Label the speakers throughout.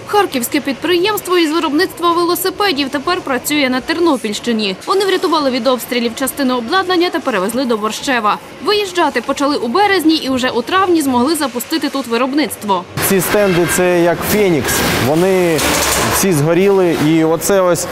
Speaker 1: Харківське підприємство із виробництва велосипедів тепер працює на Тернопільщині. Вони врятували від обстрілів частину обладнання та перевезли до Борщева. Виїжджати почали у березні і вже у травні змогли запустити тут виробництво.
Speaker 2: Ці стенди – це як Фенікс. Вони всі згоріли і оце ось,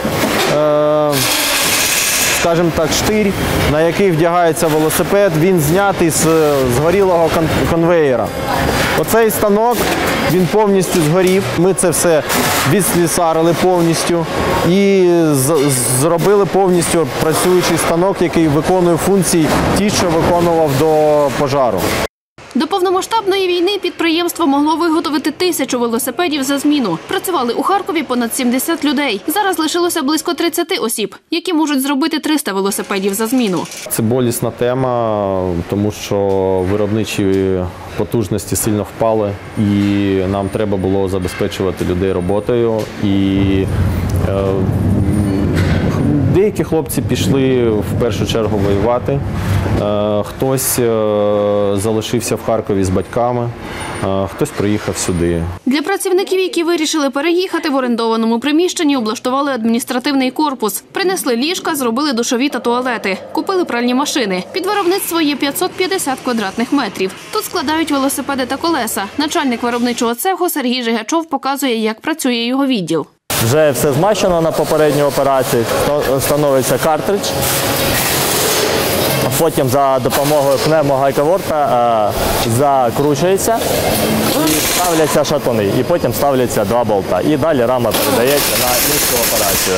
Speaker 2: скажімо так, штирь, на який вдягається велосипед, він знятий з згорілого конвеєра. Оцей станок, він повністю згорів. Ми це все відслюсарили повністю і зробили повністю працюючий станок, який виконує функції ті, що виконував до пожару.
Speaker 1: До повномасштабної війни підприємство могло виготовити 1000 велосипедів за зміну. Працювали у Харкові понад 70 людей. Зараз лишилося близько 30 осіб, які можуть зробити 300 велосипедів за зміну.
Speaker 2: Це болісна тема, тому що виробничі потужності сильно впали і нам треба було забезпечувати людей роботою. Деякі хлопці пішли в першу чергу воювати, хтось залишився в Харкові з батьками, хтось приїхав сюди.
Speaker 1: Для працівників, які вирішили переїхати, в орендованому приміщенні облаштували адміністративний корпус. Принесли ліжка, зробили душові та туалети, купили пральні машини. Під виробництво є 550 квадратних метрів. Тут складають велосипеди та колеса. Начальник виробничого цеху Сергій Жигачов показує, як працює його відділ.
Speaker 3: Вже все змащено на попередній операції, встановлюється картридж, потім за допомогою пневмогайковорта закручується і ставляться шатуни, і потім ставляться 2 болта. І далі рама передається на іншу операцію.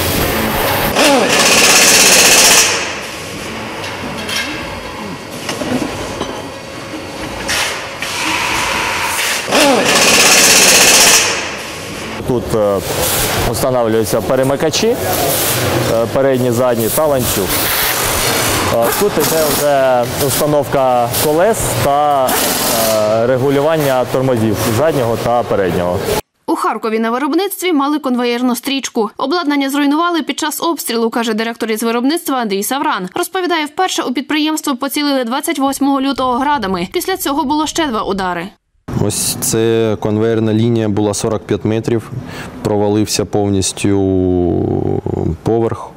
Speaker 3: Тут встановлюються перемикачі, передні, задні та ланцюг. Тут йде вже установка колес та регулювання тормозів заднього та переднього.
Speaker 1: У Харкові на виробництві мали конвеєрну стрічку. Обладнання зруйнували під час обстрілу, каже директор із виробництва Андрій Савран. Розповідає, вперше у підприємство поцілили 28 лютого градами. Після цього було ще 2 удари.
Speaker 2: Ось це конвейерна лінія була 45 метрів, провалився повністю поверх.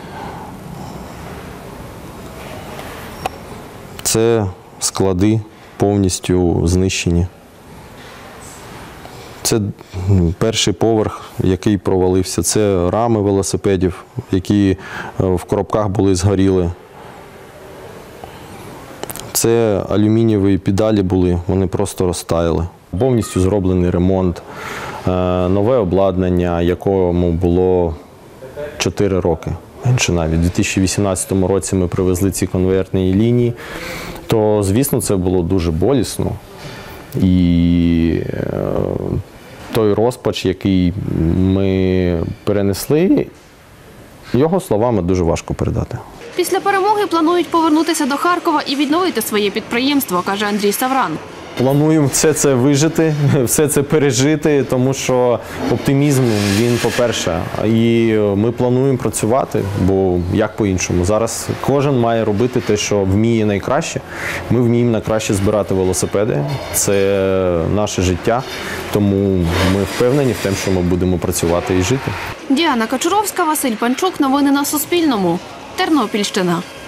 Speaker 2: Це склади повністю знищені. Це перший поверх, який провалився. Це рами велосипедів, які в коробках були згоріли. Це алюмінієві педалі були, вони просто розтаяли. Повністю зроблений ремонт, нове обладнання, якому було 4 роки. Менше навіть. У 2018 році ми привезли ці конвейерні лінії, то, звісно, це було дуже болісно. І той розпач, який ми перенесли, його словами дуже важко передати.
Speaker 1: Після перемоги планують повернутися до Харкова і відновити своє підприємство, каже Андрій Савран.
Speaker 2: Плануємо все це вижити, все це пережити, тому що оптимізм, він по-перше. І ми плануємо працювати, бо як по-іншому. Зараз кожен має робити те, що вміє найкраще. Ми вміємо найкраще збирати велосипеди, це наше життя, тому ми впевнені в тому, що ми будемо працювати і жити.
Speaker 1: Діана Качуровська, Василь Панчук. Новини на Суспільному. Тернопільщина.